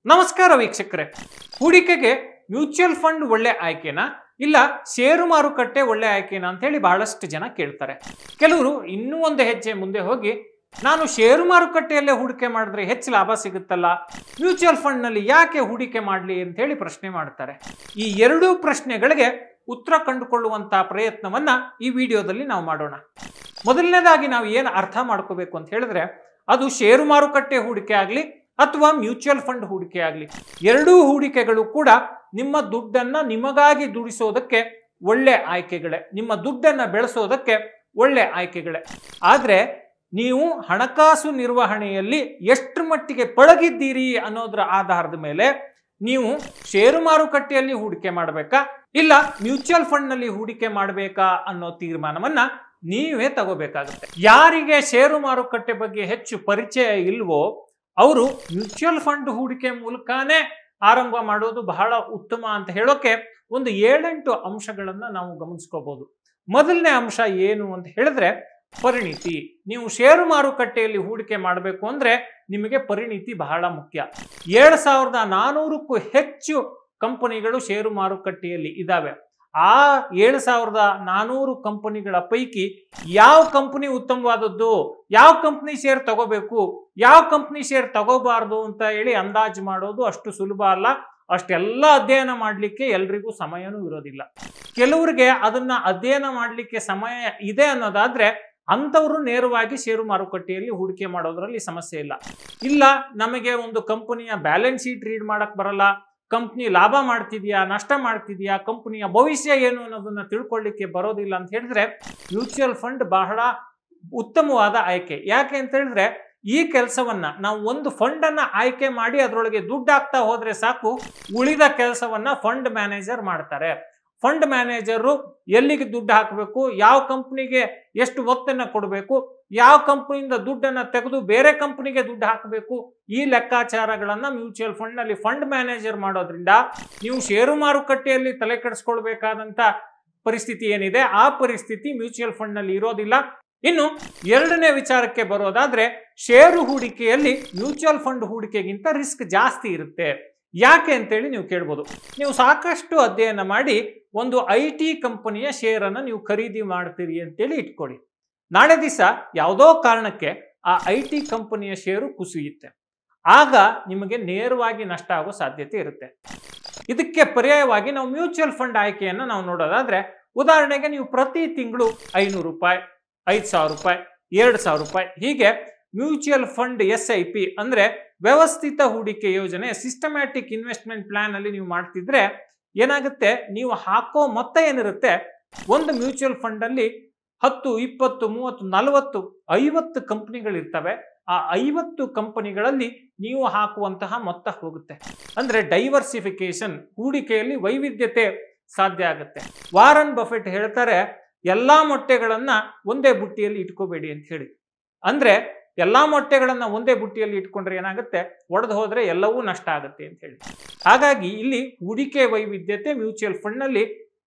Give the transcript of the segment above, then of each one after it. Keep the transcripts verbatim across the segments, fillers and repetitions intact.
ನಮಸ್ಕಾರ ವೀಕ್ಷಕರೇ, ಹೂಡಿಕೆಗೆ ಮ್ಯೂಚುವಲ್ ಫಂಡ್ ಒಳ್ಳೆ ಆಯ್ಕೆನಾ ಇಲ್ಲ ಷೇರು ಮಾರುಕಟ್ಟೆ ಒಳ್ಳೆ ಆಯ್ಕೆನಾ ಅಂತ ಹೇಳಿ ಬಹಳಷ್ಟು ಜನ ಕೇಳ್ತಾರೆ. ಕೆಲವರು ಇನ್ನೂ ಒಂದು ಹೆಜ್ಜೆ ಮುಂದೆ ಹೋಗಿ ನಾನು ಷೇರು ಮಾರುಕಟ್ಟೆಯಲ್ಲೇ ಹೂಡಿಕೆ ಮಾಡಿದ್ರೆ ಹೆಚ್ಚು ಲಾಭ ಸಿಗುತ್ತಲ್ಲ, ಮ್ಯೂಚುವಲ್ ಫಂಡ್ ನಲ್ಲಿ ಯಾಕೆ ಹೂಡಿಕೆ ಮಾಡಲಿ ಅಂತ ಹೇಳಿ ಪ್ರಶ್ನೆ ಮಾಡ್ತಾರೆ. ಈ ಎರಡೂ ಪ್ರಶ್ನೆಗಳಿಗೆ ಉತ್ತರ ಕಂಡುಕೊಳ್ಳುವಂತ ಪ್ರಯತ್ನವನ್ನ ಈ ವಿಡಿಯೋದಲ್ಲಿ ನಾವು ಮಾಡೋಣ. ಮೊದಲನೇದಾಗಿ ನಾವು ಏನು ಅರ್ಥ ಮಾಡ್ಕೋಬೇಕು ಅಂತ ಹೇಳಿದ್ರೆ, ಅದು ಷೇರು ಮಾರುಕಟ್ಟೆ ಹೂಡಿಕೆ ಆಗಲಿ ಅಥವಾ ಮ್ಯೂಚುವಲ್ ಫಂಡ್ ಹೂಡಿಕೆ ಆಗಲಿ, ಎರಡೂ ಹೂಡಿಕೆಗಳು ಕೂಡ ನಿಮ್ಮ ದುಡ್ಡನ್ನ ನಿಮಗಾಗಿ ದುಡಿಸೋದಕ್ಕೆ ಒಳ್ಳೆ ಆಯ್ಕೆಗಳೇ, ನಿಮ್ಮ ದುಡ್ಡನ್ನ ಬೆಳೆಸೋದಕ್ಕೆ ಒಳ್ಳೆ ಆಯ್ಕೆಗಳೇ. ಆದ್ರೆ ನೀವು ಹಣಕಾಸು ನಿರ್ವಹಣೆಯಲ್ಲಿ ಎಷ್ಟು ಮಟ್ಟಿಗೆ ಪಳಗಿದ್ದೀರಿ ಅನ್ನೋದರ ಆಧಾರದ ಮೇಲೆ ನೀವು ಷೇರು ಮಾರುಕಟ್ಟೆಯಲ್ಲಿ ಹೂಡಿಕೆ ಮಾಡಬೇಕಾ ಇಲ್ಲ ಮ್ಯೂಚುವಲ್ ಫಂಡ್ ನಲ್ಲಿ ಹೂಡಿಕೆ ಮಾಡಬೇಕಾ ಅನ್ನೋ ತೀರ್ಮಾನವನ್ನ ನೀವೇ ತಗೋಬೇಕಾಗುತ್ತೆ. ಯಾರಿಗೆ ಷೇರು ಮಾರುಕಟ್ಟೆ ಬಗ್ಗೆ ಹೆಚ್ಚು ಪರಿಚಯ ಇಲ್ವೋ ಅವರು ಮ್ಯೂಚುವಲ್ ಫಂಡ್ ಹೂಡಿಕೆ ಮೂಲಕನೇ ಆರಂಭ ಮಾಡೋದು ಬಹಳ ಉತ್ತಮ ಅಂತ ಹೇಳೋಕೆ ಒಂದು ಏಳೆಂಟು ಅಂಶಗಳನ್ನ ನಾವು ಗಮನಿಸ್ಕೋಬಹುದು. ಮೊದಲನೇ ಅಂಶ ಏನು ಅಂತ ಹೇಳಿದ್ರೆ ಪರಿಣಿತಿ. ನೀವು ಷೇರು ಮಾರುಕಟ್ಟೆಯಲ್ಲಿ ಹೂಡಿಕೆ ಮಾಡಬೇಕು ಅಂದ್ರೆ ನಿಮಗೆ ಪರಿಣಿತಿ ಬಹಳ ಮುಖ್ಯ. ಏಳು ಸಾವಿರದ ನಾನೂರಕ್ಕೂ ಹೆಚ್ಚು ಕಂಪನಿಗಳು ಷೇರು ಮಾರುಕಟ್ಟೆಯಲ್ಲಿ ಇದಾವೆ. ಆ ಏಳು ಸಾವಿರದ ನಾನೂರು ಕಂಪನಿಗಳ ಪೈಕಿ ಯಾವ ಕಂಪನಿ ಉತ್ತಮವಾದದ್ದು, ಯಾವ ಕಂಪನಿ ಶೇರ್ ತಗೋಬೇಕು, ಯಾವ ಕಂಪನಿ ಶೇರ್ ತಗೋಬಾರ್ದು ಅಂತ ಹೇಳಿ ಅಂದಾಜು ಮಾಡೋದು ಅಷ್ಟು ಸುಲಭ ಅಲ್ಲ. ಅಷ್ಟೆಲ್ಲ ಅಧ್ಯಯನ ಮಾಡಲಿಕ್ಕೆ ಎಲ್ರಿಗೂ ಸಮಯನೂ ಇರೋದಿಲ್ಲ. ಕೆಲವರಿಗೆ ಅದನ್ನ ಅಧ್ಯಯನ ಮಾಡಲಿಕ್ಕೆ ಸಮಯ ಇದೆ ಅನ್ನೋದಾದ್ರೆ ಅಂಥವ್ರು ನೇರವಾಗಿ ಷೇರು ಮಾರುಕಟ್ಟೆಯಲ್ಲಿ ಹೂಡಿಕೆ ಮಾಡೋದ್ರಲ್ಲಿ ಸಮಸ್ಯೆ ಇಲ್ಲ. ಇಲ್ಲ ನಮಗೆ ಒಂದು ಕಂಪನಿಯ ಬ್ಯಾಲೆನ್ಸ್ ಶೀಟ್ ರೀಡ್ ಮಾಡಕ್ ಬರಲ್ಲ, ಕಂಪ್ನಿ ಲಾಭ ಮಾಡ್ತಿದ್ಯಾ ನಷ್ಟ ಮಾಡ್ತಿದ್ಯಾ, ಕಂಪನಿಯ ಭವಿಷ್ಯ ಏನು ಅನ್ನೋದನ್ನ ತಿಳ್ಕೊಳ್ಳಿಕ್ಕೆ ಬರೋದಿಲ್ಲ ಅಂತ ಹೇಳಿದ್ರೆ ಮ್ಯೂಚುವಲ್ ಫಂಡ್ ಬಹಳ ಉತ್ತಮವಾದ ಆಯ್ಕೆ. ಯಾಕೆ ಅಂತ ಹೇಳಿದ್ರೆ ಈ ಕೆಲಸವನ್ನ ನಾವು ಒಂದು ಫಂಡ್ ಅನ್ನ ಆಯ್ಕೆ ಮಾಡಿ ಅದರೊಳಗೆ ದುಡ್ಡು ಹಾಕ್ತಾ ಹೋದ್ರೆ ಸಾಕು, ಉಳಿದ ಕೆಲಸವನ್ನ ಫಂಡ್ ಮ್ಯಾನೇಜರ್ ಮಾಡ್ತಾರೆ. ಫಂಡ್ ಮ್ಯಾನೇಜರು ಎಲ್ಲಿಗೆ ದುಡ್ಡು ಹಾಕಬೇಕು, ಯಾವ ಕಂಪ್ನಿಗೆ ಎಷ್ಟು ಒತ್ತನ್ನ ಕೊಡಬೇಕು, ಯಾವ ಕಂಪ್ನಿಯಿಂದ ದುಡ್ಡನ್ನ ತೆಗೆದು ಬೇರೆ ಕಂಪ್ನಿಗೆ ದುಡ್ಡು ಹಾಕಬೇಕು, ಈ ಲೆಕ್ಕಾಚಾರಗಳನ್ನ ಮ್ಯೂಚುವಲ್ ಫಂಡ್ ನಲ್ಲಿ ಫಂಡ್ ಮ್ಯಾನೇಜರ್ ಮಾಡೋದ್ರಿಂದ ನೀವು ಷೇರು ಮಾರುಕಟ್ಟೆಯಲ್ಲಿ ತಲೆ ಕೆಡಿಸ್ಕೊಳ್ಬೇಕಾದಂತ ಪರಿಸ್ಥಿತಿ ಏನಿದೆ ಆ ಪರಿಸ್ಥಿತಿ ಮ್ಯೂಚುವಲ್ ಫಂಡ್ ನಲ್ಲಿ ಇರೋದಿಲ್ಲ. ಇನ್ನು ಎರಡನೇ ವಿಚಾರಕ್ಕೆ ಬರೋದಾದ್ರೆ ಷೇರು ಹೂಡಿಕೆಯಲ್ಲಿ ಮ್ಯೂಚುವಲ್ ಫಂಡ್ ಹೂಡಿಕೆಗಿಂತ ರಿಸ್ಕ್ ಜಾಸ್ತಿ ಇರುತ್ತೆ. ಯಾಕೆ ಅಂತೇಳಿ ನೀವು ಕೇಳ್ಬೋದು. ನೀವು ಸಾಕಷ್ಟು ಅಧ್ಯಯನ ಮಾಡಿ ಒಂದು ಐ ಟಿ ಕಂಪನಿಯ ಶೇರ್ ಅನ್ನ ನೀವು ಖರೀದಿ ಮಾಡ್ತೀರಿ ಅಂತೇಳಿ ಇಟ್ಕೊಳ್ಳಿ. ನಾಳೆ ದಿವಸ ಯಾವುದೋ ಕಾರಣಕ್ಕೆ ಆ ಐ ಟಿ ಕಂಪನಿಯ ಶೇರು ಕುಸಿಯುತ್ತೆ. ಆಗ ನಿಮಗೆ ನೇರವಾಗಿ ನಷ್ಟ ಆಗೋ ಸಾಧ್ಯತೆ ಇರುತ್ತೆ. ಇದಕ್ಕೆ ಪರ್ಯಾಯವಾಗಿ ನಾವು ಮ್ಯೂಚುವಲ್ ಫಂಡ್ ಆಯ್ಕೆಯನ್ನು ನಾವು ನೋಡೋದಾದ್ರೆ, ಉದಾಹರಣೆಗೆ ನೀವು ಪ್ರತಿ ತಿಂಗಳು ಐನೂರು ರೂಪಾಯಿ, ಐದು ಸಾವಿರ ರೂಪಾಯಿ, ಎರಡು ಸಾವಿರ ರೂಪಾಯಿ ಹೀಗೆ mutual fund S I P ಅಂದ್ರೆ ವ್ಯವಸ್ಥಿತ ಹೂಡಿಕೆ ಯೋಜನೆ ಸಿಸ್ಟಮ್ಯಾಟಿಕ್ ಇನ್ವೆಸ್ಟ್ಮೆಂಟ್ ಪ್ಲಾನ್ ಅಲ್ಲಿ ನೀವು ಮಾಡ್ತಿದ್ರೆ ಏನಾಗುತ್ತೆ, ನೀವು ಹಾಕೋ ಮೊತ್ತ ಏನಿರುತ್ತೆ, ಒಂದು ಮ್ಯೂಚುವಲ್ ಫಂಡ್ ಅಲ್ಲಿ ಹತ್ತು ಇಪ್ಪತ್ತು ಮೂವತ್ತು ನಲವತ್ತು ಐವತ್ತು ಕಂಪನಿಗಳಿರ್ತವೆ. ಆ ಐವತ್ತು ಕಂಪನಿಗಳಲ್ಲಿ ನೀವು ಹಾಕುವಂತಹ ಮೊತ್ತ ಹೋಗುತ್ತೆ. ಅಂದ್ರೆ ಡೈವರ್ಸಿಫಿಕೇಶನ್, ಹೂಡಿಕೆಯಲ್ಲಿ ವೈವಿಧ್ಯತೆ ಸಾಧ್ಯ ಆಗುತ್ತೆ. ವಾರನ್ ಬಫೆಟ್ ಹೇಳ್ತಾರೆ, ಎಲ್ಲಾ ಮೊಟ್ಟೆಗಳನ್ನ ಒಂದೇ ಬುಟ್ಟಿಯಲ್ಲಿ ಇಟ್ಕೋಬೇಡಿ ಅಂತ ಹೇಳಿ. ಅಂದ್ರೆ ಎಲ್ಲಾ ಮೊಟ್ಟೆಗಳನ್ನ ಒಂದೇ ಬುಟ್ಟಿಯಲ್ಲಿ ಇಟ್ಕೊಂಡ್ರೆ ಏನಾಗುತ್ತೆ, ಒಡೆದು ಹೋದ್ರೆ ಎಲ್ಲವೂ ನಷ್ಟ ಆಗುತ್ತೆ ಅಂತ ಹೇಳಿ. ಹಾಗಾಗಿ ಇಲ್ಲಿ ಹೂಡಿಕೆ ವೈವಿಧ್ಯತೆ ಮ್ಯೂಚುವಲ್ ಫಂಡ್ ನಲ್ಲಿ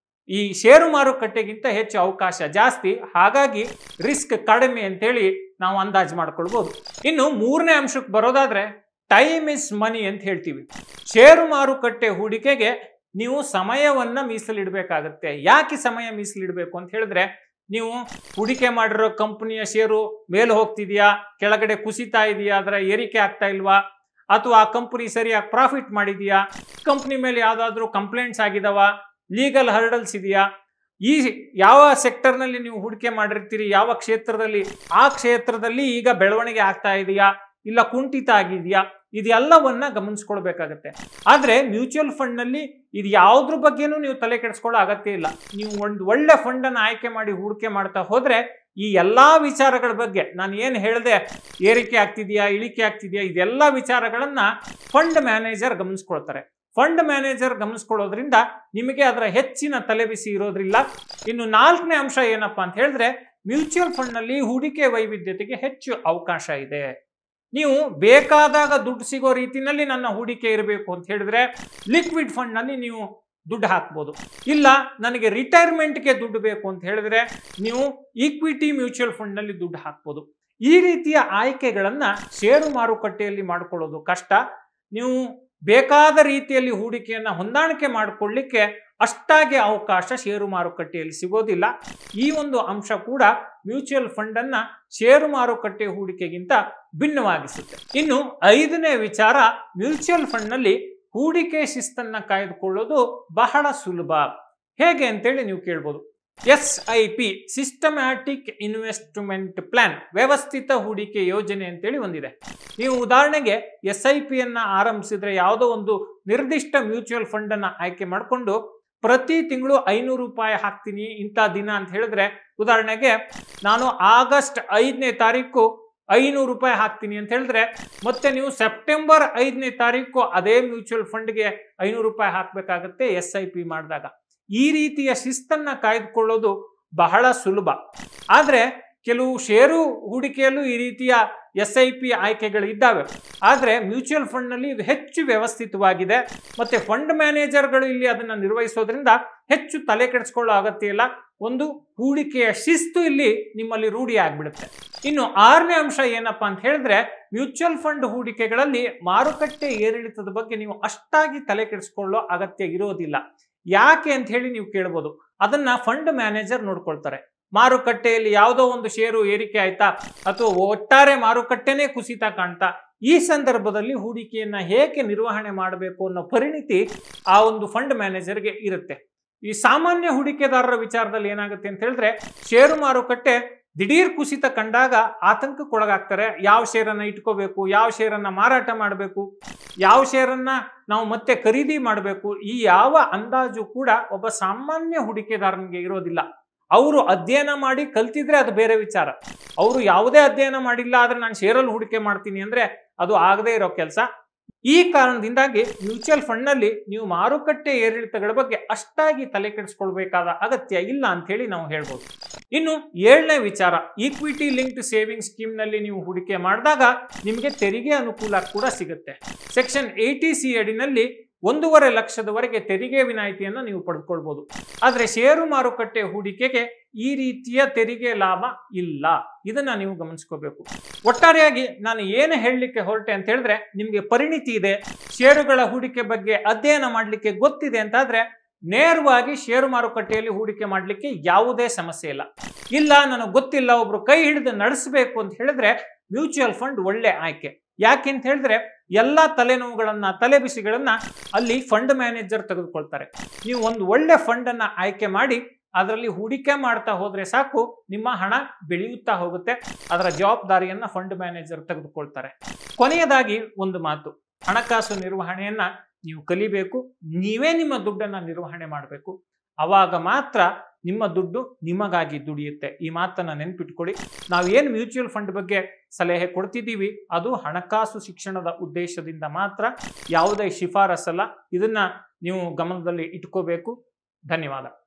ಈ ಷೇರು ಮಾರುಕಟ್ಟೆಗಿಂತ ಹೆಚ್ಚು ಅವಕಾಶ ಜಾಸ್ತಿ, ಹಾಗಾಗಿ ರಿಸ್ಕ್ ಕಡಿಮೆ ಅಂತೇಳಿ ನಾವು ಅಂದಾಜು ಮಾಡ್ಕೊಳ್ಬಹುದು. ಇನ್ನು ಮೂರನೇ ಅಂಶಕ್ಕೆ ಬರೋದಾದ್ರೆ ಟೈಮ್ ಇಸ್ ಮನಿ ಅಂತ ಹೇಳ್ತೀವಿ. ಷೇರು ಮಾರುಕಟ್ಟೆ ಹೂಡಿಕೆಗೆ ನೀವು ಸಮಯವನ್ನ ಮೀಸಲಿಡಬೇಕಾಗತ್ತೆ. ಯಾಕೆ ಸಮಯ ಮೀಸಲಿಡಬೇಕು ಅಂತ ಹೇಳಿದ್ರೆ, ನೀವು ಹೂಡಿಕೆ ಮಾಡಿರೋ ಕಂಪನಿಯ ಷೇರು ಮೇಲೆ ಹೋಗ್ತಿದ್ಯಾ, ಕೆಳಗಡೆ ಕುಸಿತಾ ಇದೆಯಾ, ಅದರ ಏರಿಕೆ ಆಗ್ತಾ ಇಲ್ವಾ, ಅಥವಾ ಆ ಕಂಪನಿ ಸರಿಯಾಗಿ ಪ್ರಾಫಿಟ್ ಮಾಡಿದ್ಯಾ, ಕಂಪನಿ ಮೇಲೆ ಯಾವ್ದಾದ್ರು ಕಂಪ್ಲೇಂಟ್ಸ್ ಆಗಿದಾವ, ಲೀಗಲ್ ಹರ್ಡಲ್ಸ್ ಇದೆಯಾ, ಈ ಯಾವ ಸೆಕ್ಟರ್ನಲ್ಲಿ ನೀವು ಹೂಡಿಕೆ ಮಾಡಿರ್ತೀರಿ, ಯಾವ ಕ್ಷೇತ್ರದಲ್ಲಿ, ಆ ಕ್ಷೇತ್ರದಲ್ಲಿ ಈಗ ಬೆಳವಣಿಗೆ ಆಗ್ತಾ ಇದೆಯಾ ಇಲ್ಲ ಕುಂಠಿತ ಆಗಿದೆಯಾ, ಇದೆಲ್ಲವನ್ನ ಗಮನಿಸ್ಕೊಳ್ಬೇಕಾಗತ್ತೆ. ಆದ್ರೆ ಮ್ಯೂಚುವಲ್ ಫಂಡ್ ನಲ್ಲಿ ಇದು ಯಾವ್ದ್ರ ಬಗ್ಗೆನೂ ನೀವು ತಲೆ ಕೆಡಿಸ್ಕೊಳ್ಳೋ ಅಗತ್ಯ ಇಲ್ಲ. ನೀವು ಒಂದು ಒಳ್ಳೆ ಫಂಡ್ ಅನ್ನು ಆಯ್ಕೆ ಮಾಡಿ ಹೂಡಿಕೆ ಮಾಡ್ತಾ ಹೋದ್ರೆ ಈ ಎಲ್ಲಾ ವಿಚಾರಗಳ ಬಗ್ಗೆ ನಾನು ಏನು ಹೇಳಿದೆ, ಏರಿಕೆ ಆಗ್ತಿದ್ಯಾ ಇಳಿಕೆ ಆಗ್ತಿದ್ಯಾ, ಇದೆಲ್ಲ ವಿಚಾರಗಳನ್ನ ಫಂಡ್ ಮ್ಯಾನೇಜರ್ ಗಮನಿಸ್ಕೊಳ್ತಾರೆ. ಫಂಡ್ ಮ್ಯಾನೇಜರ್ ಗಮನಿಸ್ಕೊಳ್ಳೋದ್ರಿಂದ ನಿಮಗೆ ಅದರ ಹೆಚ್ಚಿನ ತಲೆಬಿಸಿ ಇರೋದ್ರಿಲ್ಲ. ಇನ್ನು ನಾಲ್ಕನೇ ಅಂಶ ಏನಪ್ಪಾ ಅಂತ ಹೇಳಿದ್ರೆ, ಮ್ಯೂಚುವಲ್ ಫಂಡ್ ನಲ್ಲಿ ಹೂಡಿಕೆ ವೈವಿಧ್ಯತೆಗೆ ಹೆಚ್ಚು ಅವಕಾಶ ಇದೆ. ನೀವು ಬೇಕಾದಾಗ ದುಡ್ಡು ಸಿಗೋ ರೀತಿಯಲ್ಲಿ ನನ್ನ ಹೂಡಿಕೆ ಇರಬೇಕು ಅಂತ ಹೇಳಿದ್ರೆ ಲಿಕ್ವಿಡ್ ಫಂಡ್ ನಲ್ಲಿ ನೀವು ದುಡ್ಡು ಹಾಕ್ಬೋದು. ಇಲ್ಲ ನನಗೆ ರಿಟೈರ್ಮೆಂಟ್ಗೆ ದುಡ್ಡು ಬೇಕು ಅಂತ ಹೇಳಿದ್ರೆ ನೀವು ಈಕ್ವಿಟಿ ಮ್ಯೂಚುವಲ್ ಫಂಡ್ ನಲ್ಲಿ ದುಡ್ಡು ಹಾಕ್ಬೋದು. ಈ ರೀತಿಯ ಆಯ್ಕೆಗಳನ್ನ ಷೇರು ಮಾರುಕಟ್ಟೆಯಲ್ಲಿ ಮಾಡ್ಕೊಳ್ಳೋದು ಕಷ್ಟ. ನೀವು ಬೇಕಾದ ರೀತಿಯಲ್ಲಿ ಹೂಡಿಕೆಯನ್ನು ಹೊಂದಾಣಿಕೆ ಮಾಡಿಕೊಳ್ಳಿಕ್ಕೆ ಅಷ್ಟಾಗಿ ಅವಕಾಶ ಷೇರು ಮಾರುಕಟ್ಟೆಯಲ್ಲಿ ಸಿಗೋದಿಲ್ಲ. ಈ ಒಂದು ಅಂಶ ಕೂಡ ಮ್ಯೂಚುವಲ್ ಫಂಡ್ ಅನ್ನ ಷೇರು ಮಾರುಕಟ್ಟೆ ಹೂಡಿಕೆಗಿಂತ ಭಿನ್ನವಾಗಿಸುತ್ತೆ. ಇನ್ನು ಐದನೇ ವಿಚಾರ, ಮ್ಯೂಚುವಲ್ ಫಂಡ್ ನಲ್ಲಿ ಹೂಡಿಕೆ ಶಿಸ್ತನ್ನ ಕಾಯ್ದುಕೊಳ್ಳೋದು ಬಹಳ ಸುಲಭ. ಹೇಗೆ ಅಂತೇಳಿ ನೀವು ಕೇಳ್ಬೋದು. S I P systematic investment plan, ವ್ಯವಸ್ಥಿತ ಹೂಡಿಕೆ ಯೋಜನೆ ಅಂತೇಳಿ ಒಂದಿದೆ. ನೀವು ಉದಾಹರಣೆಗೆ ಎಸ್ ಐ ಪಿ ಅನ್ನ ಆರಂಭಿಸಿದ್ರೆ, ಯಾವುದೋ ಒಂದು ನಿರ್ದಿಷ್ಟ ಮ್ಯೂಚುವಲ್ ಫಂಡ್ ಅನ್ನ ಆಯ್ಕೆ ಮಾಡಿಕೊಂಡು ಪ್ರತಿ ತಿಂಗಳು ಐನೂರು ರೂಪಾಯಿ ಹಾಕ್ತೀನಿ ಇಂಥ ದಿನ ಅಂತ ಹೇಳಿದ್ರೆ, ಉದಾಹರಣೆಗೆ ನಾನು ಆಗಸ್ಟ್ ಐದನೇ ತಾರೀಕು ಐನೂರು ರೂಪಾಯಿ ಹಾಕ್ತೀನಿ ಅಂತ ಹೇಳಿದ್ರೆ, ಮತ್ತೆ ನೀವು ಸೆಪ್ಟೆಂಬರ್ ಐದನೇ ತಾರೀಕು ಅದೇ ಮ್ಯೂಚುವಲ್ ಫಂಡ್ಗೆ ಐನೂರು ರೂಪಾಯಿ ಹಾಕಬೇಕಾಗತ್ತೆ ಎಸ್ ಐ ಪಿ ಮಾಡಿದಾಗ. ಈ ರೀತಿಯ ಶಿಸ್ತನ್ನ ಕಾಯ್ದುಕೊಳ್ಳೋದು ಬಹಳ ಸುಲಭ. ಆದರೆ ಕೆಲವು ಷೇರು ಹೂಡಿಕೆಯಲ್ಲೂ ಈ ರೀತಿಯ ಎಸ್ ಐ ಪಿ ಆಯ್ಕೆಗಳು ಇದ್ದಾವೆ. ಆದರೆ ಮ್ಯೂಚುವಲ್ ಫಂಡ್ ನಲ್ಲಿ ಇದು ಹೆಚ್ಚು ವ್ಯವಸ್ಥಿತವಾಗಿದೆ. ಮತ್ತೆ ಫಂಡ್ ಮ್ಯಾನೇಜರ್ಗಳು ಇಲ್ಲಿ ಅದನ್ನು ನಿರ್ವಹಿಸೋದ್ರಿಂದ ಹೆಚ್ಚು ತಲೆ ಕೆಡಿಸ್ಕೊಳ್ಳೋ ಅಗತ್ಯ ಇಲ್ಲ. ಒಂದು ಹೂಡಿಕೆಯ ಶಿಸ್ತು ಇಲ್ಲಿ ನಿಮ್ಮಲ್ಲಿ ರೂಢಿ ಆಗ್ಬಿಡುತ್ತೆ. ಇನ್ನು ಆರನೇ ಅಂಶ ಏನಪ್ಪಾ ಅಂತ ಹೇಳಿದ್ರೆ, ಮ್ಯೂಚುವಲ್ ಫಂಡ್ ಹೂಡಿಕೆಗಳಲ್ಲಿ ಮಾರುಕಟ್ಟೆ ಏರಿಳಿತದ ಬಗ್ಗೆ ನೀವು ಅಷ್ಟಾಗಿ ತಲೆ ಕೆಡಿಸ್ಕೊಳ್ಳೋ ಅಗತ್ಯ ಇರೋದಿಲ್ಲ. ಯಾಕೆ ಅಂತ ಹೇಳಿ ನೀವು ಕೇಳ್ಬೋದು. ಅದನ್ನ ಫಂಡ್ ಮ್ಯಾನೇಜರ್ ನೋಡ್ಕೊಳ್ತಾರೆ. ಮಾರುಕಟ್ಟೆಯಲ್ಲಿ ಯಾವುದೋ ಒಂದು ಷೇರು ಏರಿಕೆ ಆಯ್ತಾ, ಅಥವಾ ಒಟ್ಟಾರೆ ಮಾರುಕಟ್ಟೆನೇ ಕುಸಿತ ಕಾಣ್ತಾ, ಈ ಸಂದರ್ಭದಲ್ಲಿ ಹೂಡಿಕೆಯನ್ನ ಹೇಗೆ ನಿರ್ವಹಣೆ ಮಾಡಬೇಕು ಅನ್ನೋ ಪರಿಣಿತಿ ಆ ಒಂದು ಫಂಡ್ ಮ್ಯಾನೇಜರ್ಗೆ ಇರುತ್ತೆ. ಈ ಸಾಮಾನ್ಯ ಹೂಡಿಕೆದಾರರ ವಿಚಾರದಲ್ಲಿ ಏನಾಗುತ್ತೆ ಅಂತ ಹೇಳಿದ್ರೆ, ಷೇರು ಮಾರುಕಟ್ಟೆ ದಿಢೀರ್ ಕುಸಿತ ಕಂಡಾಗ ಆತಂಕಕ್ಕೊಳಗಾಗ್ತಾರೆ. ಯಾವ ಶೇರನ್ನ ಇಟ್ಕೋಬೇಕು, ಯಾವ ಶೇರನ್ನ ಮಾರಾಟ ಮಾಡಬೇಕು, ಯಾವ ಶೇರನ್ನ ನಾವು ಮತ್ತೆ ಖರೀದಿ ಮಾಡಬೇಕು, ಈ ಯಾವ ಅಂದಾಜು ಕೂಡ ಒಬ್ಬ ಸಾಮಾನ್ಯ ಹೂಡಿಕೆದಾರನಿಗೆ ಇರೋದಿಲ್ಲ. ಅವರು ಅಧ್ಯಯನ ಮಾಡಿ ಕಲ್ತಿದ್ರೆ ಅದು ಬೇರೆ ವಿಚಾರ. ಅವರು ಯಾವುದೇ ಅಧ್ಯಯನ ಮಾಡಿಲ್ಲ, ಆದ್ರೆ ನಾನು ಶೇರಲ್ಲಿ ಹೂಡಿಕೆ ಮಾಡ್ತೀನಿ ಅಂದ್ರೆ ಅದು ಆಗದೇ ಇರೋ ಕೆಲಸ. ಈ ಕಾರಣದಿಂದಾಗಿ ಮ್ಯೂಚುವಲ್ ಫಂಡ್ ನಲ್ಲಿ ನೀವು ಮಾರುಕಟ್ಟೆ ಏರಿಳಿತಗಳ ಬಗ್ಗೆ ಅಷ್ಟಾಗಿ ತಲೆ ಕೆಡಿಸ್ಕೊಳ್ಬೇಕಾದ ಅಗತ್ಯ ಇಲ್ಲ ಅಂತ ಹೇಳಿ ನಾವು ಹೇಳ್ಬೋದು. ಇನ್ನು ಏಳನೇ ವಿಚಾರ, ಈಕ್ವಿಟಿ ಲಿಂಕ್ಡ್ ಸೇವಿಂಗ್ ಸ್ಕೀಮ್ ನಲ್ಲಿ ನೀವು ಹೂಡಿಕೆ ಮಾಡಿದಾಗ ನಿಮಗೆ ತೆರಿಗೆ ಅನುಕೂಲ ಕೂಡ ಸಿಗುತ್ತೆ. ಸೆಕ್ಷನ್ ಏಟಿ ಸಿ ಅಡಿನಲ್ಲಿ ಒಂದೂವರೆ ಲಕ್ಷದವರೆಗೆ ತೆರಿಗೆ ವಿನಾಯಿತಿಯನ್ನು ನೀವು ಪಡೆದುಕೊಳ್ಬಹುದು. ಆದ್ರೆ ಷೇರು ಮಾರುಕಟ್ಟೆ ಹೂಡಿಕೆಗೆ ಈ ರೀತಿಯ ತೆರಿಗೆ ಲಾಭ ಇಲ್ಲ. ಇದನ್ನ ನೀವು ಗಮನಿಸ್ಕೋಬೇಕು. ಒಟ್ಟಾರೆಯಾಗಿ ನಾನು ಏನು ಹೇಳಲಿಕ್ಕೆ ಹೊರಟೆ ಅಂತ ಹೇಳಿದ್ರೆ, ನಿಮ್ಗೆ ಪರಿಣಿತಿ ಇದೆ, ಷೇರುಗಳ ಹೂಡಿಕೆ ಬಗ್ಗೆ ಅಧ್ಯಯನ ಮಾಡಲಿಕ್ಕೆ ಗೊತ್ತಿದೆ ಅಂತಾದ್ರೆ ನೇರವಾಗಿ ಷೇರು ಮಾರುಕಟ್ಟೆಯಲ್ಲಿ ಹೂಡಿಕೆ ಮಾಡಲಿಕ್ಕೆ ಯಾವುದೇ ಸಮಸ್ಯೆ ಇಲ್ಲ. ಇಲ್ಲ ನನಗೆ ಗೊತ್ತಿಲ್ಲ, ಒಬ್ರು ಕೈ ಹಿಡಿದು ನಡೆಸಬೇಕು ಅಂತ ಹೇಳಿದ್ರೆ ಮ್ಯೂಚುವಲ್ ಫಂಡ್ ಒಳ್ಳೆ ಆಯ್ಕೆ. ಯಾಕೆ ಅಂತ ಹೇಳಿದ್ರೆ ಎಲ್ಲಾ ತಲೆನೋವುಗಳನ್ನ ತಲೆ ಬಿಸಿಗಳನ್ನ ಅಲ್ಲಿ ಫಂಡ್ ಮ್ಯಾನೇಜರ್ ತೆಗೆದುಕೊಳ್ತಾರೆ. ನೀವು ಒಂದು ಒಳ್ಳೆ ಫಂಡ್ ಅನ್ನ ಆಯ್ಕೆ ಮಾಡಿ ಅದರಲ್ಲಿ ಹೂಡಿಕೆ ಮಾಡ್ತಾ ಹೋದ್ರೆ ಸಾಕು, ನಿಮ್ಮ ಹಣ ಬೆಳೆಯುತ್ತಾ ಹೋಗುತ್ತೆ. ಅದರ ಜವಾಬ್ದಾರಿಯನ್ನ ಫಂಡ್ ಮ್ಯಾನೇಜರ್ ತೆಗೆದುಕೊಳ್ತಾರೆ. ಕೊನೆಯದಾಗಿ ಒಂದು ಮಾತು, ಹಣಕಾಸು ನಿರ್ವಹಣೆಯನ್ನ ನೀವು ಕಲಿಬೇಕು. ನೀವೇ ನಿಮ್ಮ ದುಡ್ಡನ್ನ ನಿರ್ವಹಣೆ ಮಾಡಬೇಕು. ಅವಾಗ ಮಾತ್ರ ನಿಮ್ಮ ದುಡ್ಡು ನಿಮಗಾಗಿ ದುಡಿಯುತ್ತೆ. ಈ ಮಾತನ್ನ ನೆನ್ಪಿಟ್ಕೊಳ್ಳಿ. ನಾವು ಏನು ಮ್ಯೂಚುವಲ್ ಫಂಡ್ ಬಗ್ಗೆ ಸಲಹೆ ಕೊಡ್ತಿದ್ದೀವಿ ಅದು ಹಣಕಾಸು ಶಿಕ್ಷಣದ ಉದ್ದೇಶದಿಂದ ಮಾತ್ರ, ಯಾವುದೇ ಶಿಫಾರಸಲ್ಲ. ಇದನ್ನ ನೀವು ಗಮನದಲ್ಲಿ ಇಟ್ಕೋಬೇಕು. ಧನ್ಯವಾದ.